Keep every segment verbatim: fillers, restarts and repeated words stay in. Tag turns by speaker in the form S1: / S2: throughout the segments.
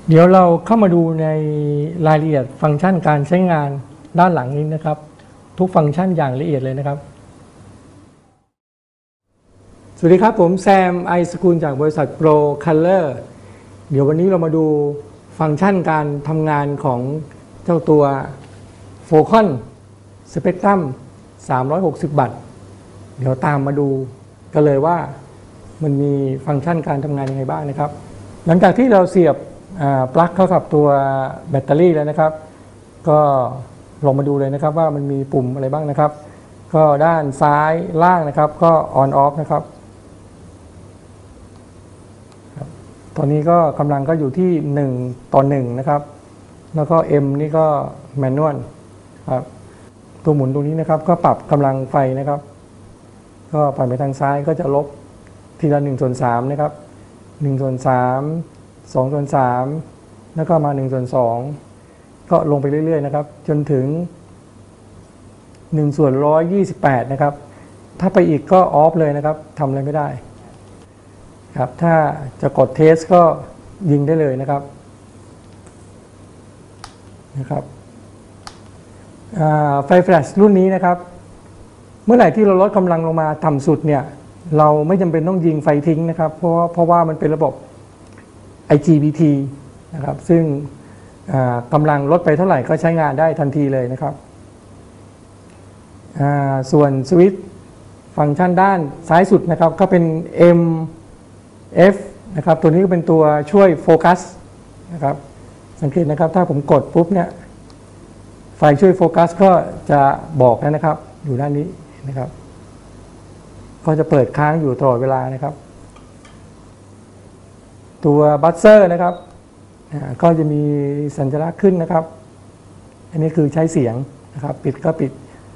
S1: เดี๋ยวเราเข้ามาดูในรายละเอียดฟังก์ชันการใช้งานด้านหลังนี้นะครับทุกฟังก์ชันอย่างละเอียดเลยนะครับสวัสดีครับผมแซมไอสกุลจากบริษัท Pro Color เดี๋ยววันนี้เรามาดูฟังก์ชันการทำงานของเจ้าตัว Focon Spectrum สามร้อยหกสิบ วัตต์เดี๋ยวตามมาดูกันเลยว่ามันมีฟังก์ชันการทำงานยังไงบ้างนะครับหลังจากที่เราเสียบปลั๊กเข้ากับตัวแบตเตอรี่แล้วนะครับก็ลองมาดูเลยนะครับว่ามันมีปุ่มอะไรบ้างนะครับก็ด้านซ้ายล่างนะครับก็ on off นะครับตอนนี้ก็กำลังก็อยู่ที่หนึ่งต่อหนึ่งนะครับแล้วก็ M นี่ก็แมนนวลครับตัวหมุนตรงนี้นะครับก็ปรับกำลังไฟนะครับก็ปั่นไปทางซ้ายก็จะลบทีละหนึ่งส่วนสามนะครับหนึ่งส่วนสามสองส่วนสามแล้วก็มาหนึ่งส่วนสองก็ลงไปเรื่อยๆนะครับจนถึงหนึ่งส่วนหนึ่งร้อยยี่สิบแปดนะครับถ้าไปอีกก็ออฟเลยนะครับทำอะไรไม่ได้ครับถ้าจะกดเทสก็ยิงได้เลยนะครับนะครับไฟแฟลชรุ่นนี้นะครับเมื่อไหร่ที่เราลดกำลังลงมาต่ำสุดเนี่ยเราไม่จำเป็นต้องยิงไฟทิ้งนะครับเพราะเพราะว่ามันเป็นระบบ ไอ จี บี ที นะครับซึ่งกำลังลดไปเท่าไหร่ก็ใช้งานได้ทันทีเลยนะครับส่วนสวิตช์ฟังก์ชันด้านซ้ายสุดนะครับก็เป็น M F นะครับตัวนี้ก็เป็นตัวช่วยโฟกัสนะครับสังเกตนะครับถ้าผมกดปุ๊บเนี่ยไฟช่วยโฟกัสก็จะบอกแล้วนะครับอยู่ด้านนี้นะครับก็จะเปิดค้างอยู่ตลอดเวลานะครับตัวบัสเซอร์นะครับก็จะมีสัญลักษณ์ขึ้นนะครับอันนี้คือใช้เสียงนะครับปิดก็ปิด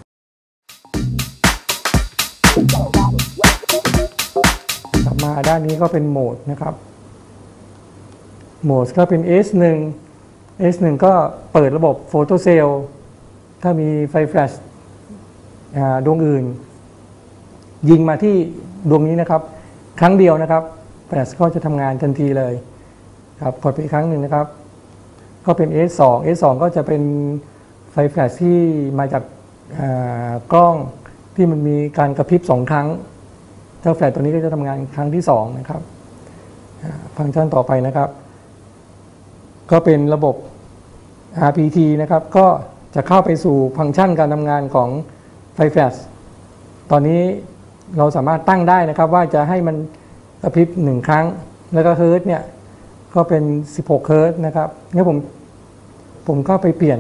S1: กลับมาด้านนี้ก็เป็นโหมดนะครับโหมดก็เป็น เอส หนึ่ง เอส หนึ่ง ก็เปิดระบบโฟโตเซลล์ถ้ามีไฟแฟลชดวงอื่นยิงมาที่ดวงนี้นะครับครั้งเดียวนะครับแฟลชก็จะทำงานทันทีเลยครับกดไปอีกครั้งหนึ่งนะครับก็เป็น เอส สอง เอส สอง ก็จะเป็นไฟแฟลชที่มาจากกล้องที่มันมีการกระพริบสองครั้งเจ้าแฟลชตัวนี้ก็จะทำงานครั้งที่สองนะครับฟังก์ชันต่อไปนะครับก็เป็นระบบ อาร์ พี ที นะครับก็จะเข้าไปสู่ฟังก์ชันการทำงานของไฟแฟลชตอนนี้เราสามารถตั้งได้นะครับว่าจะให้มันกระพริบหนึ่งครั้งแล้วก็เฮิร์ตเนี่ยก็เป็นสิบหกเฮิร์ตนะครับงั้นผมผมก็ไปเปลี่ยน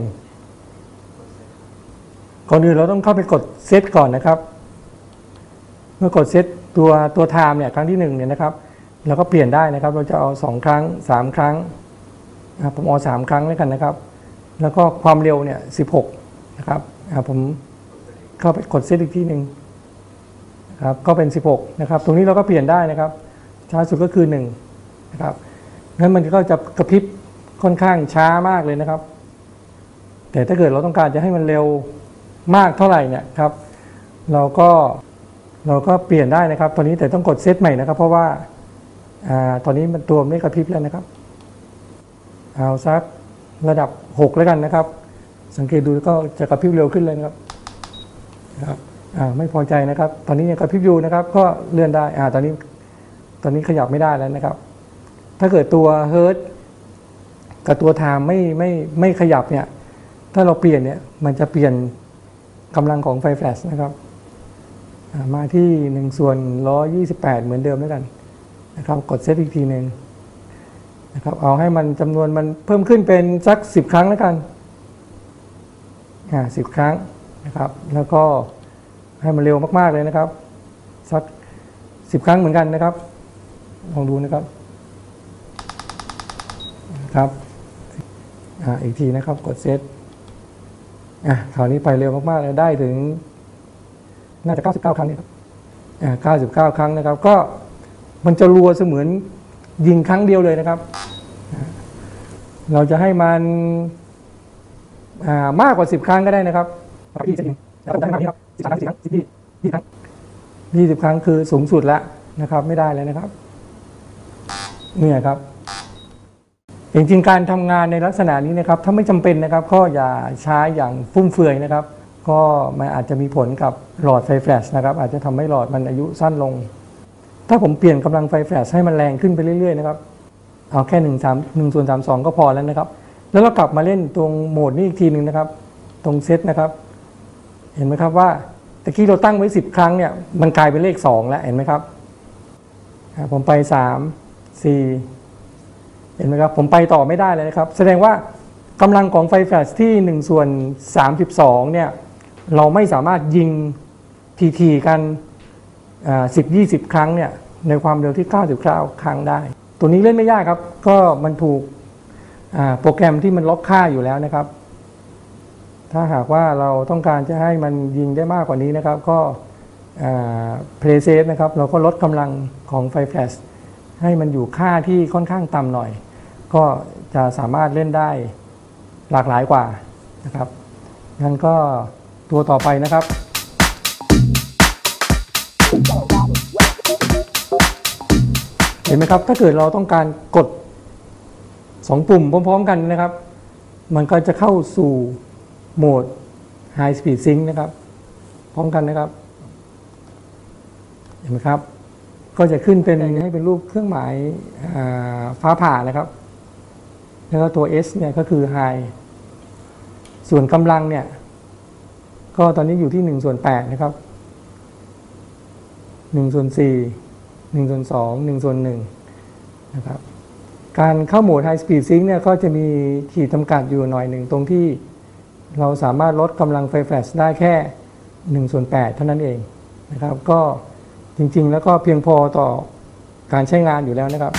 S1: ก่อนอื่นเราต้องเข้าไปกดเซตก่อนนะครับเมื่อกดเซตตัวตัวไทม์เนี่ยครั้งที่หนึ่งเนี่ยนะครับเราก็เปลี่ยนได้นะครับเราจะเอาสองครั้งสามครั้งผมเอาสามครั้งแล้วกันนะครับแล้วก็ความเร็วเนี่ยสิบหกนะครับผมเข้าไปกดเซตอีกที่หนึ่งครับก็เป็นสิบหกนะครับตรงนี้เราก็เปลี่ยนได้นะครับช้าสุดก็คือหนึ่งนะครับงั้นมันก็จะกระพริบค่อนข้างช้ามากเลยนะครับแต่ถ้าเกิดเราต้องการจะให้มันเร็วมากเท่าไหร่เนี่ยครับเราก็เราก็เปลี่ยนได้นะครับตอนนี้แต่ต้องกดเซตใหม่นะครับเพราะว่าอ่าตอนนี้มันตัวไม่กระพริบแล้วนะครับเอาสักระดับหกแล้วกันนะครับสังเกตดูก็จะกระพริบเร็วขึ้นเลยนะครับครับอ่าไม่พอใจนะครับตอนนี้ยังกระพริบอยู่นะครับก็เลื่อนได้อ่าตอนนี้ตอนนี้ขยับไม่ได้แล้วนะครับถ้าเกิดตัวเฮิร์ตกับตัวไทม์ไม่ไม่ไม่ขยับเนี่ยถ้าเราเปลี่ยนเนี่ยมันจะเปลี่ยนกำลังของไฟแฟลชนะครับมาที่หนึ่งส่วนหนึ่งร้อยยี่สิบแปดเหมือนเดิมแล้วกันนะครับกดเซตอีกทีหนึ่งนะครับเอาให้มันจำนวนมันเพิ่มขึ้นเป็นสักสิบครั้งแล้วกันอ่าสิบครั้งนะครับแล้วก็ให้มันเร็วมากๆเลยนะครับสักสิบครั้งเหมือนกันนะครับลองดูนะครับครับอ่าอีกทีนะครับกดเซตอ่ะคราวนี้ไปเร็วมากๆเลยได้ถึงน่าจะเก้าสิบเก้าครั้งนี่ครับอ่าเก้าสิบเก้าครั้งนะครับก็มันจะรัวเสมือนยิงครั้งเดียวเลยนะครับเราจะให้มันอ่ามากกว่าสิบครั้งก็ได้นะครับยี่สิบแล้วก็ได้มากนี้ครับสิบครั้งสิบครั้งสิบยี่ยี่ครั้งยี่สิบครั้งคือสูงสุดแล้วนะครับไม่ได้เลยนะครับเนี่ยครับจริงๆการทำงานในลักษณะนี้นะครับถ้าไม่จำเป็นนะครับก็อย่าใช้อย่างฟุ่มเฟือยนะครับก็มันอาจจะมีผลกับหลอดไฟแฟลชนะครับอาจจะทำให้หลอดมันอายุสั้นลงถ้าผมเปลี่ยนกำลังไฟแฟลชให้มันแรงขึ้นไปเรื่อยๆนะครับเอาแค่หนึ่ง สาม หนึ่งส่วนสามสองก็พอแล้วนะครับแล้วเรากลับมาเล่นตรงโหมดนี้อีกทีหนึ่งนะครับตรงเซตนะครับเห็นไหมครับว่าตะกี้เราตั้งไว้สิบครั้งเนี่ยมันกลายเป็นเลขสองแล้วเห็นไหมครับผมไปสาม สี่เห็นไหมครับผมไปต่อไม่ได้เลยนะครับแสดงว่ากำลังของไฟแฟลชที่หนึ่งส่วนสามสิบสองเนี่ยเราไม่สามารถยิงทีๆกันสิบ ยี่สิบครั้งเนี่ยในความเร็วที่เก้าสิบเก้าครั้งได้ตัวนี้เล่นไม่ยากครับก็มันถูกโปรแกรมที่มันล็อกค่าอยู่แล้วนะครับถ้าหากว่าเราต้องการจะให้มันยิงได้มากกว่านี้นะครับก็เพลย์เซฟนะครับเราก็ลดกำลังของไฟแฟลชให้มันอยู่ค่าที่ค่อนข้างต่ำหน่อยก็จะสามารถเล่นได้หลากหลายกว่านะครับงั้นก็ตัวต่อไปนะครับเห็นไหมครับถ้าเกิดเราต้องการกดสองปุ่มพร้อมๆกันนะครับมันก็จะเข้าสู่โหมด High Speed Sync นะครับพร้อมกันนะครับเห็นไหมครับก็จะขึ้นเป็นให้เป็นรูปเครื่องหมายฟ้าผ่านะครับแล้วก็ตัว S เนี่ยก็คือ High ส่วนกำลังเนี่ยก็ตอนนี้อยู่ที่หนึ่งส่วนแปดนะครับหนึ่งส่วนสี่ หนึ่งส่วนสอง หนึ่งส่วนหนึ่งนะครับการเข้าโหมด High Speed Sync เนี่ยก็จะมีขีดจำกัดอยู่หน่อยหนึ่งตรงที่เราสามารถลดกำลังไฟแฟลชได้แค่หนึ่งส่วนแปดเท่านั้นเองนะครับก็จริงๆแล้วก็เพียงพอต่อการใช้งานอยู่แล้วนะครับ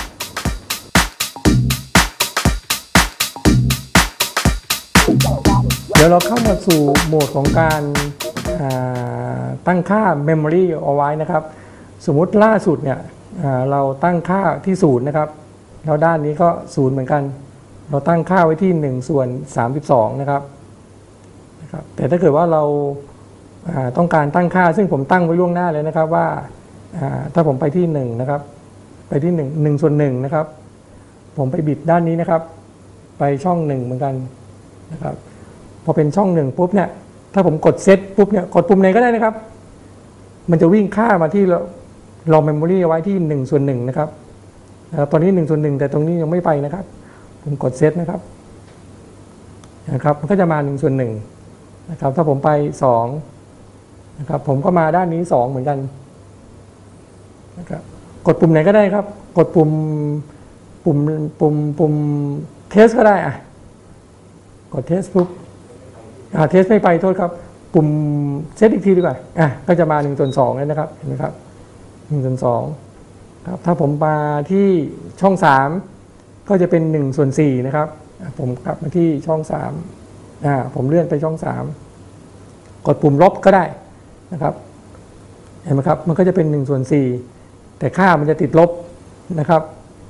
S1: เดี๋ยวเราเข้ามาสู่โหมดของการตั้งค่า Memory เอาไว้นะครับสมมุติล่าสุดเนี่ยเราตั้งค่าที่ศูนย์นะครับแล้วด้านนี้ก็ศูนย์เหมือนกันเราตั้งค่าไว้ที่หนึ่งส่วนสามสิบสองนะครับแต่ถ้าเกิดว่าเราต้องการตั้งค่าซึ่งผมตั้งไว้ล่วงหน้าเลยนะครับว่าถ้าผมไปที่หนึ่งนะครับไปที่หนึ่ง หนึ่งส่วนหนึ่งนะครับผมไปบิดด้านนี้นะครับไปช่องหนึ่งเหมือนกันนะครับพอเป็นช่องหนึ่งปุ๊บเนี่ยถ้าผมกดเซตปุ๊บเนี่ยกดปุ่มไหนก็ได้นะครับมันจะวิ่งค่ามาที่เราเราเมมโมรีเอาไว้ที่หนึ่งส่วนหนึ่งนะครับตอนนี้หนึ่งส่วนหนึ่งแต่ตรงนี้ยังไม่ไปนะครับผมกดเซตนะครับนะครับมันก็จะมาหนึ่งส่วนหนึ่งนะครับถ้าผมไปสองนะครับผมก็มาด้านนี้สองเหมือนกันนะครับกดปุ่มไหนก็ได้ครับกดปุ่มปุ่มปุ่มปุ่มเทสก็ได้อ่ะกดเทสปุ๊บอ่าเทสไม่ไปโทษครับปุ่มเซตอีกทีดีกว่าอ่ะก็จะมาหนึ่งส่วนสองแล้วนะครับเห็นไหมครับหนึ่งส่วนสองครับถ้าผมมาที่ช่องสามก็จะเป็นหนึ่งส่วนสี่นะครับผมกลับมาที่ช่องสามอ่าผมเลื่อนไปช่องสามกดปุ่มลบก็ได้นะครับเห็นไหมครับมันก็จะเป็นหนึ่งส่วนสี่แต่ค่ามันจะติดลบนะครับ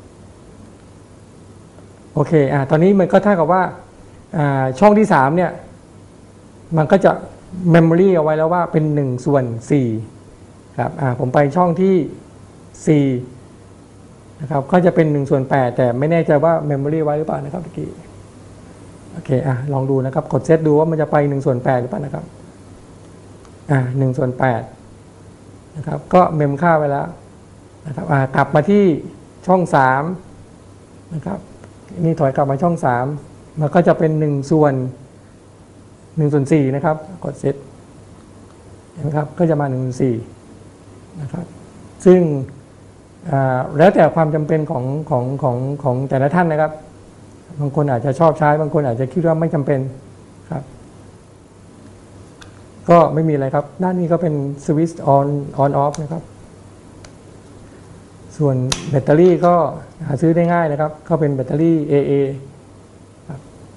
S1: โอเคอ่าตอนนี้มันก็เท่ากับว่าอ่าช่องที่สามเนี่ยมันก็จะ Memory เอาไว้แล้วว่าเป็นหนึ่งส่วนสี่ครับอ่าผมไปช่องที่สี่นะครับก็จะเป็นหนึ่งส่วนแปดแต่ไม่แน่ใจว่า Memory ไว้หรือเปล่านะครับเมื่อกี้โอเคอ่ะลองดูนะครับกดเซตดูว่ามันจะไปหนึ่งส่วนแปดหรือเปล่านะครับอ่าหนึ่งส่วนแปดนะครับก็เมมค่าไว้แล้วนะครับอ่ากลับมาที่ช่องสามนะครับนี่ถอยกลับมาช่องสามมันก็จะเป็นหนึ่งส่วนหนึ่งส่วนสี่นะครับกดเซตเห็นไหมครับก็จะมาหนึ่งส่วนสี่นะครับซึ่งแล้วแต่ความจำเป็นของของของของแต่ละท่านนะครับบางคนอาจจะชอบใช้บางคนอาจจะคิดว่าไม่จำเป็นครับก็ไม่มีอะไรครับด้านนี้ก็เป็นสวิตช์ on on off นะครับส่วนแบตเตอรี่ก็หาซื้อได้ง่ายนะครับก็เป็นแบตเตอรี่ เอ เอ ครับ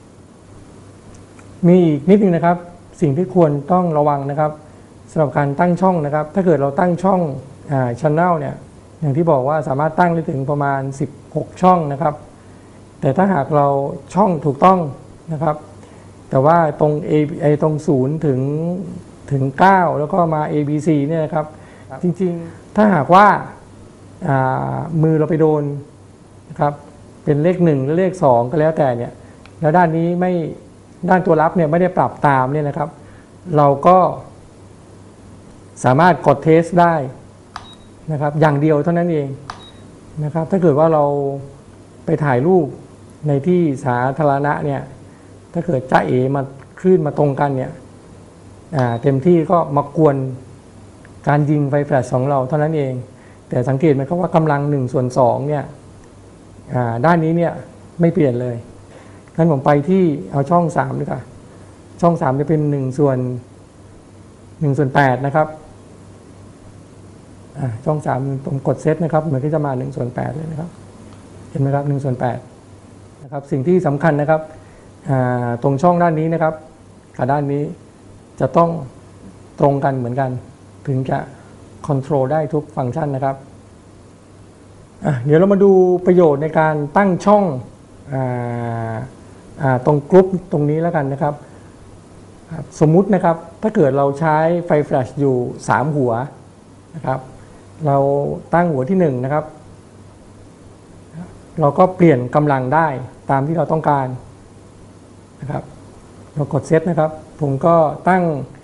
S1: มีอีกนิดนึงนะครับสิ่งที่ควรต้องระวังนะครับสำหรับการตั้งช่องนะครับถ้าเกิดเราตั้งช่องอ่า channel เนี่ยอย่างที่บอกว่าสามารถตั้งได้ถึงประมาณสิบหกช่องนะครับแต่ถ้าหากเราช่องถูกต้องนะครับแต่ว่าตรง A ไอตรงศูนย์ถึงถึงเก้าแล้วก็มา A B C เนี่ยนะครับจริงๆถ้าหากว่ามือเราไปโดนนะครับเป็นเลขหนึ่งหรือเลขสองก็แล้วแต่เนี่ยแล้วด้านนี้ไม่ด้านตัวรับเนี่ยไม่ได้ปรับตามเนี่ยนะครับเราก็สามารถกดเทสได้นะครับอย่างเดียวเท่านั้นเองนะครับถ้าเกิดว่าเราไปถ่ายรูปในที่สาธารณะเนี่ยถ้าเกิดจ้าเอ๋มาคลื่นมาตรงกันเนี่ยเต็มที่ก็มากวนการยิงไฟแฟลชของเราเท่านั้นเองแต่สังเกตไหมครับว่ากำลังหนึ่งส่วนสองเนี่ยด้านนี้เนี่ยไม่เปลี่ยนเลยงั้นผมไปที่เอาช่องสามดีกว่าช่องสามจะเป็นหนึ่งส่วนหนึ่งส่วนแปดนะครับช่องสามผมกดเซตนะครับมันก็จะมาหนึ่งส่วนแปดเลยนะครับเห็นไหมครับหนึ่งส่วนแปดนะครับสิ่งที่สำคัญนะครับตรงช่องด้านนี้นะครับกับด้านนี้จะต้องตรงกันเหมือนกันถึงจะคอนโทรลได้ทุกฟังก์ชันนะครับเดี๋ยวเรามาดูประโยชน์ในการตั้งช่องตรงกรุ๊ปตรงนี้แล้วกันนะครับสมมุตินะครับถ้าเกิดเราใช้ไฟแฟลชอยู่สามหัวนะครับเราตั้งหัวที่หนึ่งนะครับเราก็เปลี่ยนกำลังได้ตามที่เราต้องการนะครับเรากดเซตนะครับผมก็ตั้ง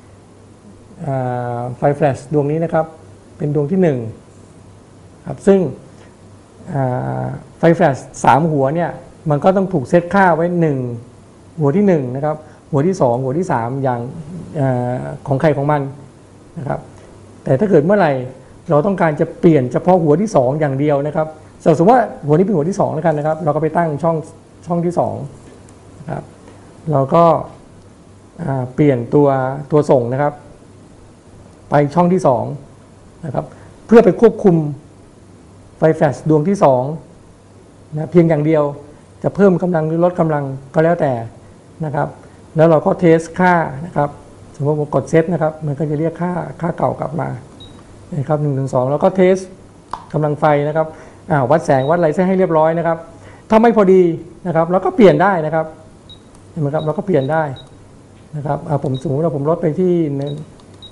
S1: ไฟแฟลชดวงนี้นะครับเป็นดวงที่หนึ่งครับซึ่งไฟแฟลชสามหัวเนี่ยมันก็ต้องถูกเซตค่าไว้หนึ่งหัวที่หนึ่งนะครับหัวที่สองหัวที่สามอย่างของใครของมันนะครับแต่ถ้าเกิดเมื่อไหร่เราต้องการจะเปลี่ยนเฉพาะหัวที่สองอย่างเดียวนะครับสมมติว่าหัวนี้เป็นหัวที่สองแล้วกันนะครับเราก็ไปตั้งช่องช่องที่สองนะครับเราก็เปลี่ยนตัวตัวส่งนะครับไปช่องที่สองนะครับเพื่อไปควบคุมไฟแฟลชดวงที่สองนะเพียงอย่างเดียวจะเพิ่มกำลังหรือลดกำลังก็แล้วแต่นะครับแล้วเราก็เทสค่านะครับสมมติผมกดเซตนะครับมันก็จะเรียกค่าค่าเก่ากลับมานะครับหนึ่งถึงสองแล้วก็เทสกำลังไฟนะครับวัดแสงวัดอะไรให้เรียบร้อยนะครับถ้าไม่พอดีนะครับเราก็เปลี่ยนได้นะครับเห็นไหมครับเราก็เปลี่ยนได้นะครับผมสมมติว่าผมลดไปที่หนึ่ง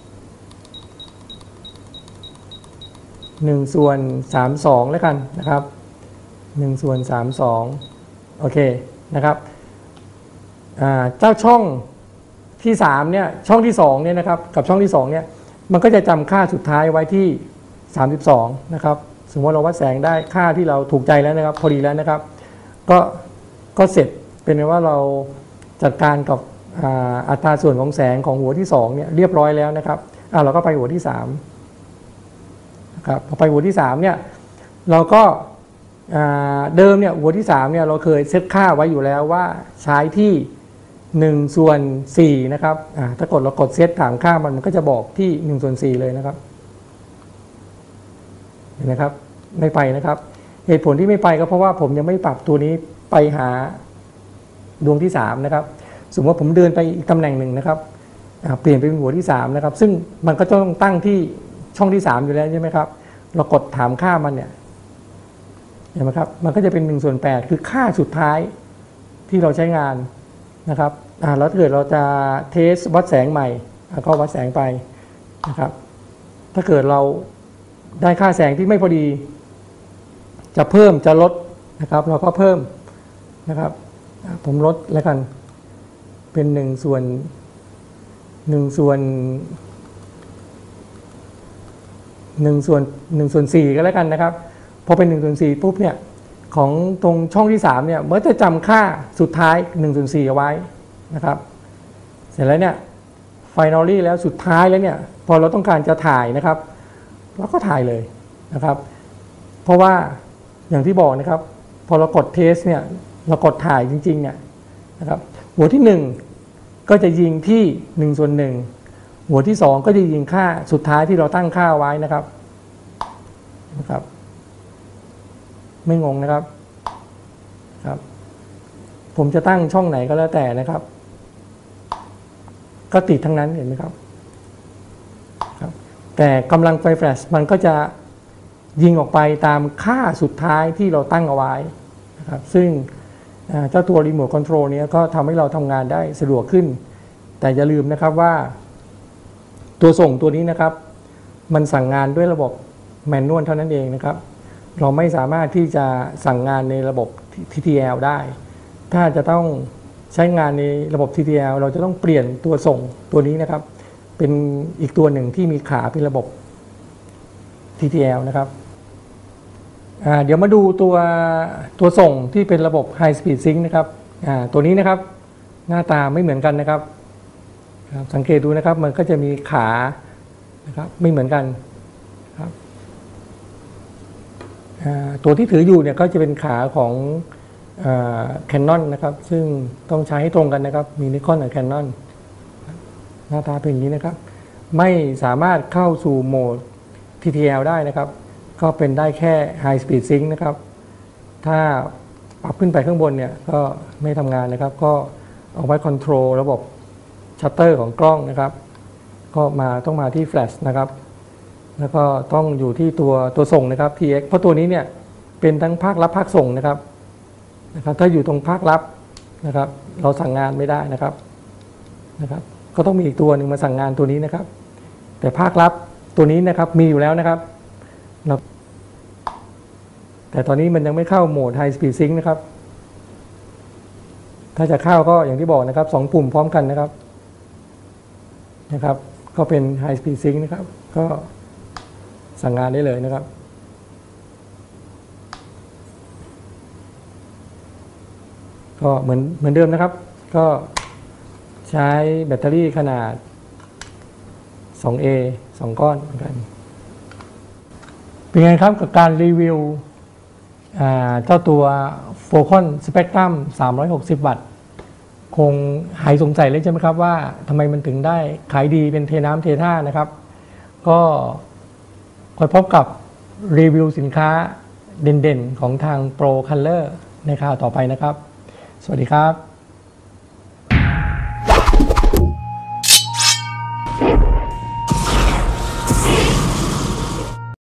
S1: หนึ่งส่วนสามสองแล้วกันนะครับหนึ่งส่วนสามสองโอเคนะครับเจ้าช่องที่สามเนี่ยช่องที่สองเนี่ยนะครับกับช่องที่สองเนี่ยมันก็จะจำค่าสุดท้ายไว้ที่สามสิบสองนะครับสมมติเราวัดแสงได้ค่าที่เราถูกใจแล้วนะครับพอดีแล้วนะครับก็ก็เสร็จเป็นว่าเราจัดการกับอัตราส่วนของแสงของหัวที่สองเนี่ยเรียบร้อยแล้วนะครับเราก็ไปหัวที่สามครับพอไปหัวที่สามเนี่ยเราก็เดิมเนี่ยหัวที่สามเนี่ยเราเคยเซตค่าไว้อยู่แล้วว่าใช้ที่หนึ่งส่วนสี่นะครับถ้ากดเรากดเซตถามค่ามันมันก็จะบอกที่หนึ่งส่วนสี่เลยนะครับเห็นไหมครับไม่ไปนะครับเหตุผลที่ไม่ไปก็เพราะว่าผมยังไม่ปรับตัวนี้ไปหาดวงที่สามนะครับสมมติว่าผมเดินไปอีกตำแหน่งหนึ่งนะครับเปลี่ยนไปเป็นหัวที่สามนะครับซึ่งมันก็ต้องตั้งที่ช่องที่สามอยู่แล้วใช่ไหมครับเรากดถามค่ามันเนี่ยเห็นไหมครับมันก็จะเป็นหนึ่งส่วนแปดคือค่าสุดท้ายที่เราใช้งานนะครับแล้วถ้าเกิดเราจะเทสวัดแสงใหม่ก็วัดแสงไปนะครับถ้าเกิดเราได้ค่าแสงที่ไม่พอดีจะเพิ่มจะลดนะครับเราก็เพิ่มนะครับผมลดแล้วกันเป็นหนึ่งส่วนหนึ่งส่วนหนึ่งส่วนหนึ่งส่วนสี่ก็แล้วกันนะครับพอเป็นหนึ่งส่วนสี่ปุ๊บเนี่ยของตรงช่องที่สามเนี่ยมันจะจำค่าสุดท้ายหนึ่งส่วนสี่เอาไว้นะครับเสร็จแล้วเนี่ยไฟนอลลี่แล้วสุดท้ายแล้วเนี่ยพอเราต้องการจะถ่ายนะครับเราก็ถ่ายเลยนะครับเพราะว่าอย่างที่บอกนะครับพอเรากดเทสเนี่ยเรากดถ่ายจริงๆเนี่ยนะครับหัวที่หนึ่งก็จะยิงที่หนึ่งส่วนหนึ่งหัวที่สองก็จะยิงค่าสุดท้ายที่เราตั้งค่าไว้นะครับนะครับไม่งงนะครับครับผมจะตั้งช่องไหนก็แล้วแต่นะครับก็ติดทั้งนั้นเห็นไหมครับครับแต่กำลังไฟแฟลชมันก็จะยิงออกไปตามค่าสุดท้ายที่เราตั้งเอาไว้นะครับซึ่งเจ้าตัวรีโมทคอนโทรลนี้ก็ทำให้เราทำงานได้สะดวกขึ้นแต่อย่าลืมนะครับว่าตัวส่งตัวนี้นะครับมันสั่งงานด้วยระบบแมนนวลเท่านั้นเองนะครับเราไม่สามารถที่จะสั่งงานในระบบทที ที แอล ได้ ถ้าจะต้องใช้งานในระบบ ที ที แอล เราจะต้องเปลี่ยนตัวส่งตัวนี้นะครับเป็นอีกตัวหนึ่งที่มีขาเป็นระบบ ที ที แอล นะครับเดี๋ยวมาดูตัวตัวส่งที่เป็นระบบ High Speed Sync นะครับตัวนี้นะครับหน้าตาไม่เหมือนกันนะครับสังเกตดูนะครับมันก็จะมีขานะครับไม่เหมือนกันครับตัวที่ถืออยู่เนี่ยก็จะเป็นขาของแคนนอนนะครับซึ่งต้องใช้ให้ตรงกันนะครับมีนิคอนกับแคนนอนหน้าตาเป็นอย่างนี้นะครับไม่สามารถเข้าสู่โหมด ที ที แอล ได้นะครับก็เป็นได้แค่ High Speed Sync นะครับถ้าปรับขึ้นไปข้างบนเนี่ยก็ไม่ทำงานนะครับก็เอาไว้คอนโทรลระบบชัตเตอร์ของกล้องนะครับก็มาต้องมาที่ Flash นะครับแล้วก็ต้องอยู่ที่ตัวตัวส่งนะครับ ที เอ็กซ์ เพราะตัวนี้เนี่ยเป็นทั้งภาครับภาคส่งนะครับนะครับถ้าอยู่ตรงภาครับนะครับเราสั่งงานไม่ได้นะครับนะครับก็ต้องมีอีกตัวหนึ่งมาสั่งงานตัวนี้นะครับแต่ภาครับตัวนี้นะครับมีอยู่แล้วนะครับแต่ตอนนี้มันยังไม่เข้าโหมด High Speed Sync นะครับถ้าจะเข้าก็อย่างที่บอกนะครับสองปุ่มพร้อมกันนะครับนะครับก็เป็น High Speed Sync นะครับก็สั่งงานได้เลยนะครับก็เหมือนเหมือนเดิมนะครับก็ใช้แบตเตอรี่ขนาด สองเอ สองก้อนเหมือนกันเป็นไงครับกับการรีวิวเจ้าตัว Focon Spectrum สามร้อยหกสิบ วัตต์คงหายสงสัยเลยใช่ไหมครับว่าทำไมมันถึงได้ขายดีเป็นเทน้ำเทท่านะครับก็คอยพบกับรีวิวสินค้าเด่นๆของทาง Pro Color ในคราวต่อไปนะครับสวัสดีครับ